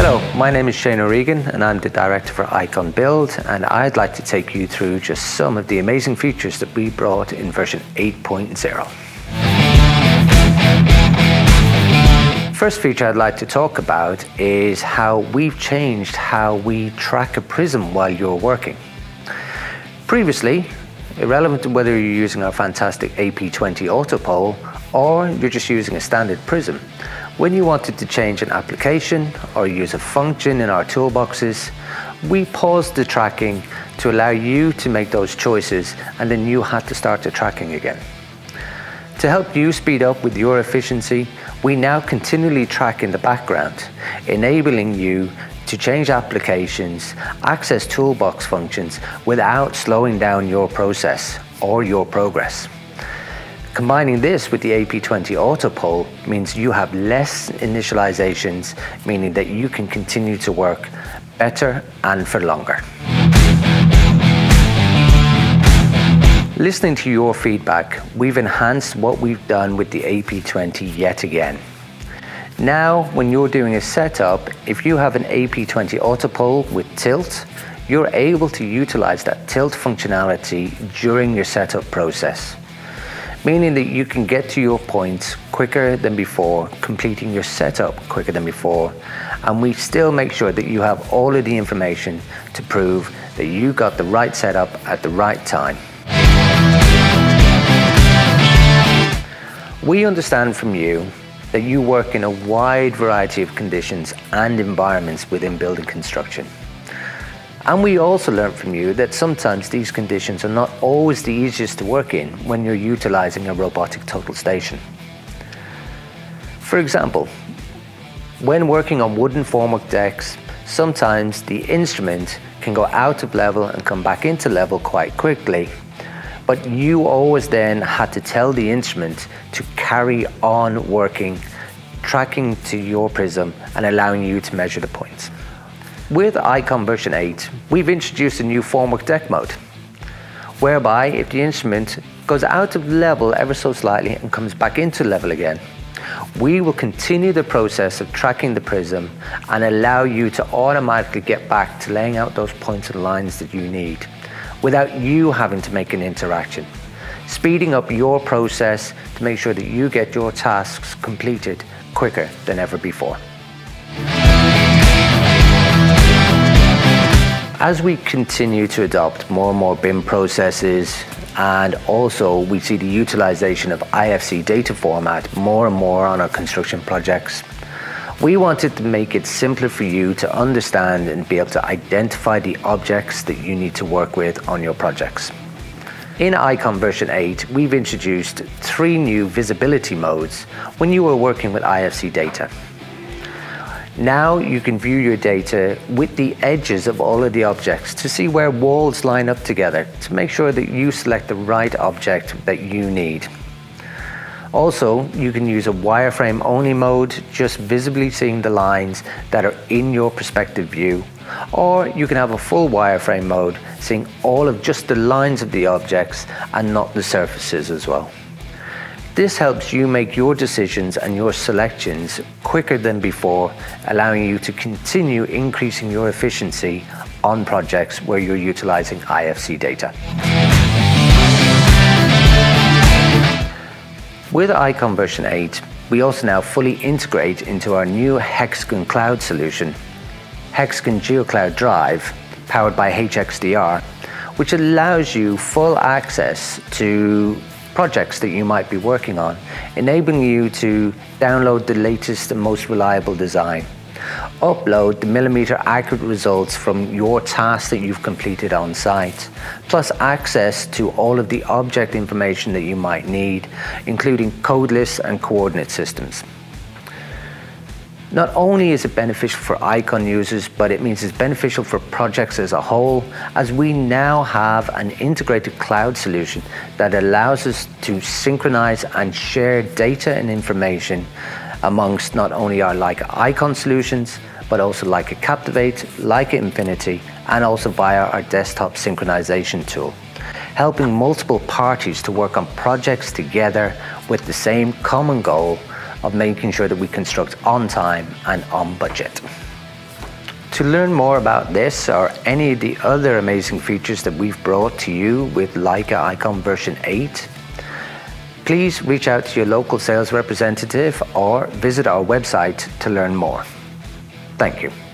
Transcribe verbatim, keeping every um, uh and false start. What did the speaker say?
Hello, my name is Shane O'Regan and I'm the Director for iCON Build, and I'd like to take you through just some of the amazing features that we brought in version eight point oh. First feature I'd like to talk about is how we've changed how we track a prism while you're working. Previously, irrelevant to whether you're using our fantastic A P twenty AutoPole or you're just using a standard prism, when you wanted to change an application or use a function in our toolboxes, we paused the tracking to allow you to make those choices, and then you had to start the tracking again. To help you speed up with your efficiency, we now continually track in the background, enabling you to change applications, access toolbox functions without slowing down your process or your progress. Combining this with the A P twenty AutoPole means you have less initializations, meaning that you can continue to work better and for longer. Listening to your feedback, we've enhanced what we've done with the A P twenty yet again. Now, when you're doing a setup, if you have an A P twenty AutoPole with tilt, you're able to utilize that tilt functionality during your setup process, meaning that you can get to your points quicker than before, completing your setup quicker than before, and we still make sure that you have all of the information to prove that you got the right setup at the right time. We understand from you that you work in a wide variety of conditions and environments within building construction. And we also learned from you that sometimes these conditions are not always the easiest to work in when you're utilizing a robotic total station. For example, when working on wooden formwork decks, sometimes the instrument can go out of level and come back into level quite quickly, but you always then had to tell the instrument to carry on working, tracking to your prism and allowing you to measure the points. With iCON version eight, we've introduced a new Formwork Deck mode, whereby if the instrument goes out of level ever so slightly and comes back into level again, we will continue the process of tracking the prism and allow you to automatically get back to laying out those points and lines that you need, without you having to make an interaction, speeding up your process to make sure that you get your tasks completed quicker than ever before. As we continue to adopt more and more B I M processes, and also we see the utilization of I F C data format more and more on our construction projects, we wanted to make it simpler for you to understand and be able to identify the objects that you need to work with on your projects. In iCON version eight, we've introduced three new visibility modes when you are working with I F C data. Now you can view your data with the edges of all of the objects to see where walls line up together to make sure that you select the right object that you need. Also, you can use a wireframe only mode, just visibly seeing the lines that are in your perspective view, or you can have a full wireframe mode, seeing all of just the lines of the objects and not the surfaces as well. This helps you make your decisions and your selections quicker than before, allowing you to continue increasing your efficiency on projects where you're utilizing I F C data. With iCON version eight, we also now fully integrate into our new HxGN Cloud solution, HxGN GeoCloud Drive, powered by H X D R, which allows you full access to projects that you might be working on, enabling you to download the latest and most reliable design, upload the millimeter accurate results from your tasks that you've completed on site, plus access to all of the object information that you might need, including code lists and coordinate systems. Not only is it beneficial for iCON users, but it means it's beneficial for projects as a whole, as we now have an integrated cloud solution that allows us to synchronize and share data and information amongst not only our Leica iCON solutions, but also Leica Captivate, Leica Infinity, and also via our desktop synchronization tool, helping multiple parties to work on projects together with the same common goal of making sure that we construct on time and on budget. to learn more about this or any of the other amazing features that we've brought to you with Leica iCON version eight, please reach out to your local sales representative or visit our website to learn more. Thank you.